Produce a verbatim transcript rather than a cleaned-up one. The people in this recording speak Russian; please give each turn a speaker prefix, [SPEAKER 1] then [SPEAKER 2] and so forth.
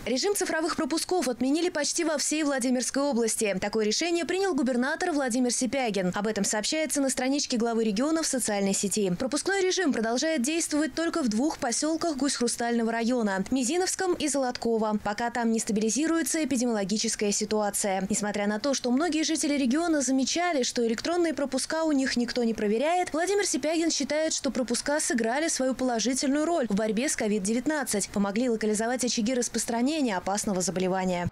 [SPEAKER 1] Режим цифровых пропусков отменили почти во всей Владимирской области. Такое решение принял губернатор Владимир Сипягин. Об этом сообщается на страничке главы региона в социальной сети. Пропускной режим продолжает действовать только в двух поселках Гусь-Хрустального района – Мизиновском и Золотково, пока там не стабилизируется эпидемиологическая ситуация. Несмотря на то, что многие жители региона замечали, что электронные пропуска у них никто не проверяет, Владимир Сипягин считает, что пропуска сыграли свою положительную роль в борьбе с ковид девятнадцать, помогли локализовать очаги распространения опасного заболевания.